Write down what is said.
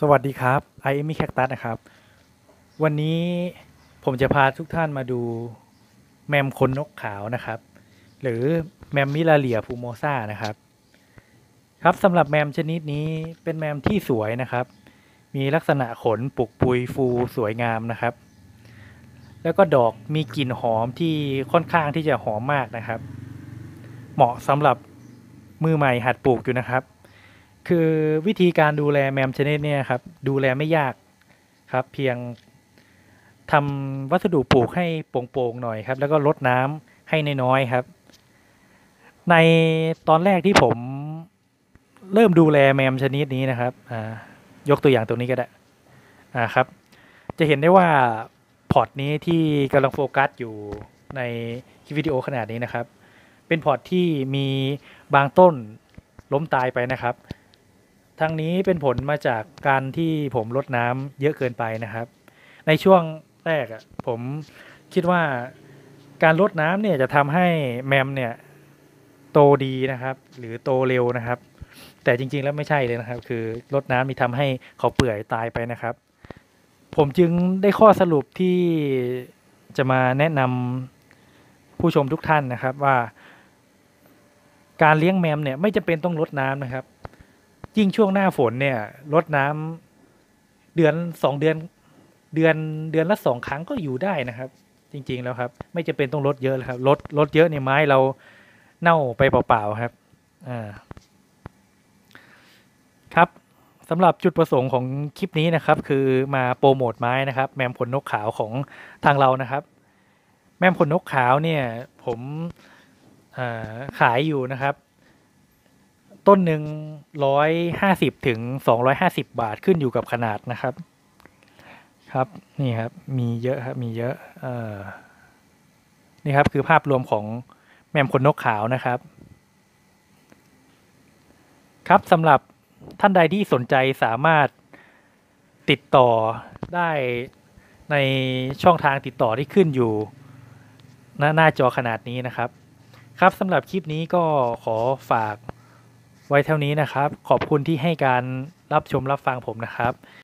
สวัสดีครับไอเอมี่แคคตัสนะครับวันนี้ผมจะพาทุกท่านมาดูแมมขนนกขาวนะครับหรือแมมมิลาเลียฟูโมซานะครับครับสำหรับแมมชนิดนี้เป็นแมมที่สวยนะครับมีลักษณะขนปุกปุยฟูสวยงามนะครับแล้วก็ดอกมีกลิ่นหอมที่ค่อนข้างที่จะหอมมากนะครับเหมาะสำหรับมือใหม่หัดปลูกอยู่นะครับคือวิธีการดูแลแมมชนิดนี้ครับดูแลไม่ยากครับเพียง ทำวัสดุปลูกให้โปร่งๆหน่อยครับแล้วก็รดน้ำให้น้อยๆครับในตอนแรกที่ผมเริ่มดูแลแมมชนิดนี้นะครับยกตัวอย่างตรงนี้ก็ได้ครับจะเห็นได้ว่าพอร์ตนี้ที่กำลังโฟกัสอยู่ในคลิปวิดีโอขนาดนี้นะครับเป็นพอร์ตที่มีบางต้นล้มตายไปนะครับทั้งนี้เป็นผลมาจากการที่ผมรดน้ำเยอะเกินไปนะครับในช่วงแรกผมคิดว่าการรดน้ำเนี่ยจะทำให้แมมเนี่ยโตดีนะครับหรือโตเร็วนะครับแต่จริงๆแล้วไม่ใช่เลยนะครับคือรดน้ำมีทำให้เขาเปื่อยตายไปนะครับผมจึงได้ข้อสรุปที่จะมาแนะนำผู้ชมทุกท่านนะครับว่าการเลี้ยงแมมเนี่ยไม่จำเป็นต้องรดน้ำนะครับยิ่งช่วงหน้าฝนเนี่ยรดน้ำเดือน2 เดือนเดือนเดือนละ2 ครั้งก็อยู่ได้นะครับจริงๆแล้วครับไม่จำเป็นต้องลดเยอะเลยครับลดเยอะเนี่ยไม้เราเน่าไปเปล่าๆครับอ่าครับสำหรับจุดประสงค์ของคลิปนี้นะครับคือมาโปรโมทไม้นะครับแมมขนนกขาวของทางเรานะครับแมมขนนกขาวเนี่ยผมขายอยู่นะครับต้นหนึ่ง150 ถึง 250 บาทขึ้นอยู่กับขนาดนะครับครับนี่ครับมีเยอะครับมีเยอะนี่ครับคือภาพรวมของแมมขนนกขาวนะครับครับสำหรับท่านใดที่สนใจสามารถติดต่อได้ในช่องทางติดต่อที่ขึ้นอยู่หน้าจอขนาดนี้นะครับครับสำหรับคลิปนี้ก็ขอฝากไว้เท่านี้นะครับขอบคุณที่ให้การรับชมรับฟังผมนะครับ